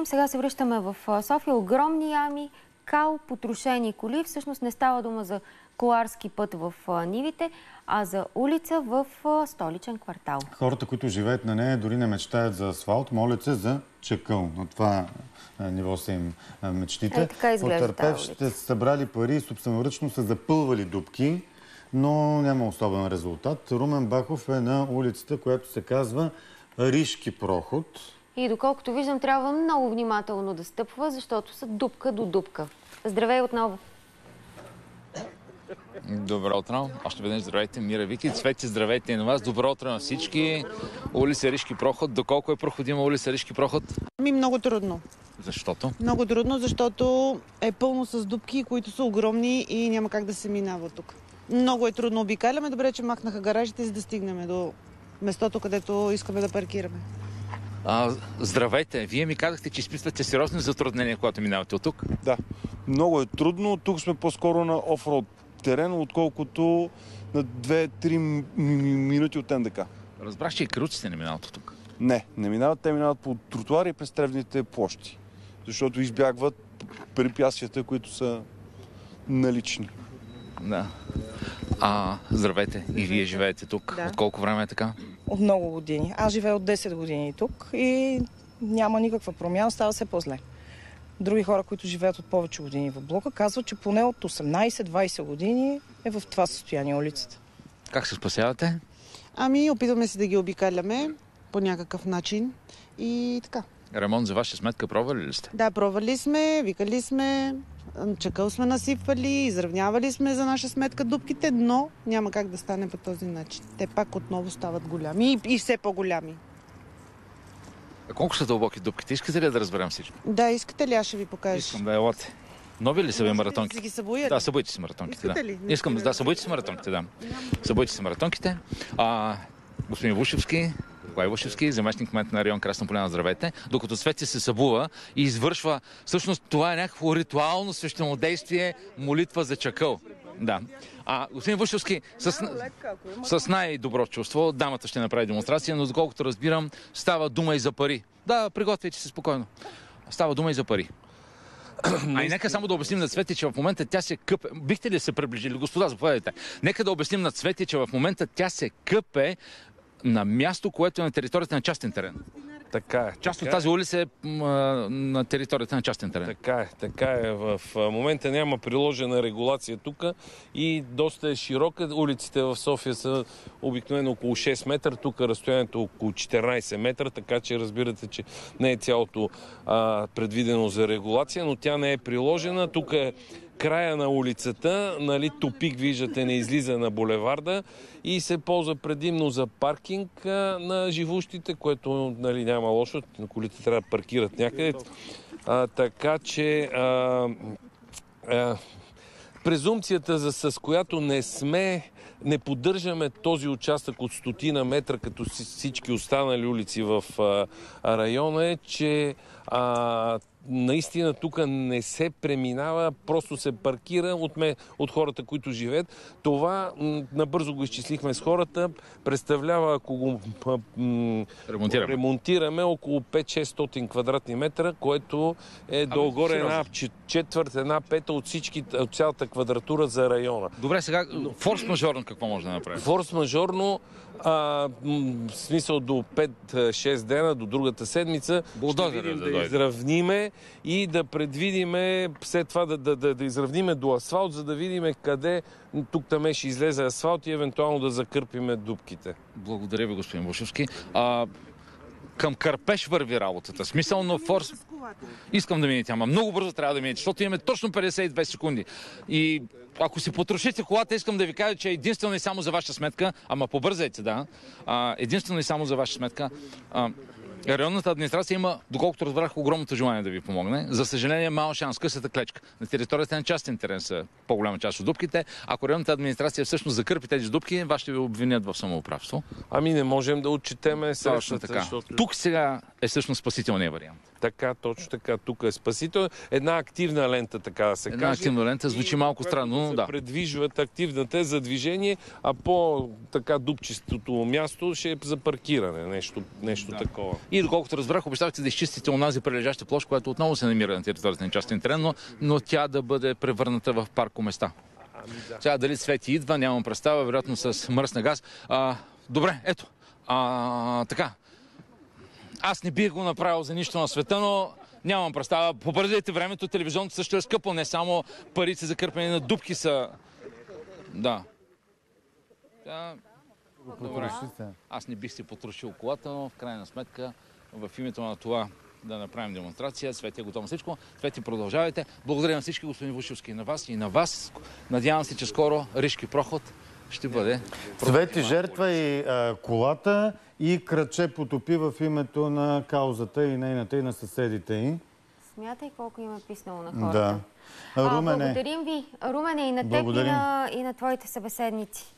продължим. Сега се връщаме в София. Огромни ями, кал, потрошени коли. Всъщност не става дума за коларски път в нивите, а за улица в столичен квартал. Хората, които живеят на нея, дори не мечтаят за асфалт, молят се за чакъл. На това ниво са им мечтите. Така изглежда тази улица. Потърпевшите са събрали пари и собственоръчно са запълвали дупки, но няма особен резултат. Румен Бахов е на улицата, която се казва Ришки проход. И доколкото виждам, трябва много внимателно да стъпва, защото са дупка до дупка. Здравей отново! Добро утро. Още веднъж здравейте, Мира Вики. Цвети, здравейте и на вас. Добро утро на всички. Улица Ришки проход. Доколко е проходима улица Ришки проход? Много трудно. Защото? Много трудно, защото е пълно с дупки, които са огромни и няма как да се минава тук. Много е трудно. Обикаляме. Добре, че махнаха гаражите, за да стигнем до местото, където искаме да паркираме. Здравейте. Вие ми казахте, че изпитвате сериозни затруднения, когато минавате от тук. Да. Много е трудно. Тук сме по-скоро на офроуд терен, отколкото на 2-3 минути от НДК. Разбрах, че и каруците не минават от тук. Не минават. Те минават по тротуари и през тревните площи. Защото избягват препятствията, които са налични. Да. Здравейте. И вие живеете тук. Да. От колко време е така? От много години. Аз живея от 10 години тук и няма никаква промяна, става все по-зле. Други хора, които живеят от повече години в блока, казват, че поне от 18-20 години е в това състояние улицата. Как се спасявате? Опитваме се да ги обикаляме по някакъв начин и така. Ремонт за ваша сметка пробвали ли сте? Да, пробвали сме, викали сме, чакъл сме насипвали, изравнявали сме за наша сметка дупките, но няма как да стане по този начин. Те пак отново стават голями и все по-голями. Колко са дълбоки дупките? Искате ли да разберем всичко? Да, искате ли? Аз ще ви покажа. Искам да елате. Нови ли са ви маратонки? Да, събоя, да, събойте си маратонките. Искате ли? Искам, да, събойте си маратонките, да. Събойте си маратонките. Господин Вушевски, Николай Вушевски, заместник-кмет на район Красна поляна, здравейте. Докато Цвети се събува и извършва, всъщност това е някакво ритуално свещенодействие, молитва за чакъл. Да. Господин Вушевски, с най-добро чувство, дамата ще направи демонстрация, но доколкото разбирам, става дума и за пари. Да, приготвяйте се спокойно. Става дума и за пари. И нека само да обясним на Цвети, че в момента тя се къпе. Бихте ли се приближили? Господа, заповядайте. Нека да обясним на Цвети, че в момента тя се къпе на място, което е на територията на частен терен. Така е. Част от тази улица е на територията на частен терен. Така е. В момента няма приложена регулация тук и доста е широка. Улиците в София са обикновено около 6 метра, тук разстоянието около 14 метра, така че разбирате, че не е цялото предвидено за регулация, но тя не е приложена. Тук е края на улицата, тупик, виждате, не излиза на булеварда и се ползва предимно за паркинг на живущите, което няма лошо, колите трябва да паркират някъде. Така че презумпцията, с която не поддържаме този участък от 100 метра, като всички останали улици в района, е, че наистина тук не се преминава, просто се паркира от хората, които живеят. Това набързо го изчислихме с хората. Представлява, ако го ремонтираме, около 5-600 квадратни метра, което е долу-горе една четвърт, една пета от цялата квадратура за района. Добре, сега форс-мажорно какво може да направим? Форс-мажорно, в смисъл до 5-6 дена, до другата седмица, ще видим да изравниме и да предвидиме след това да изравниме до асфалт, за да видим къде тук-там ще излезе асфалт и евентуално да закърпиме дупките. Благодаря ви, господин Вушевски. Към кърпеж върви работата. Смисъл на форс... Искам да минете, ама много бързо трябва да минете, защото имаме точно 52 секунди. И ако си потрошите колата, искам да ви кажа, че единствено и само за ваша сметка, ама побързайте, да, единствено и само за ваша сметка, районната администрация има, доколкото разбрах, огромното желание да ви помогне. За съжаление, мал шанс, късата клечка. На територията на частен терен са по-голяма част от дупките. Ако районната администрация всъщност закърпи тези дупки, вас ще ви обвинят в самоуправство. Не можем да отчетеме средствата. Защото... Тук сега е всъщност спасителният вариант. Така, точно така. Тук е спасител. Една активна лента, така да се каже. Една активна лента звучи малко странно, се да. предвижват, активната е за движение, а по-така дупчистото място ще е за паркиране. Нещо такова. И доколкото разбрах, обещахте да изчистите онази прилежаща площ, която отново се намира на територията на частен терен, но тя да бъде превърната в паркоместа. Сега дали Цвети идва, нямам представа, вероятно с мръсна газ. Добре, ето. Така. Аз не бих го направил за нищо на света, но нямам представа. Побързайте времето, телевизионното също е скъпо, не само парите за кърпене на дупки са... Да. Добре. Аз не бих си потрошил колата, но в крайна сметка в името на това да направим демонстрация. Цвети е готово всичко. Цвети, продължавайте. Благодаря на всички, господин Вушевски, и на вас, и на вас. Надявам се, че скоро Ришки проход ще бъде. Цвети жертва и колата и кръче потопи в името на каузата и нейната, и на съседите й. Смятай колко има писнало на хората. Да. Благодарим ви, Румене, и на теб, и на твоите събеседници.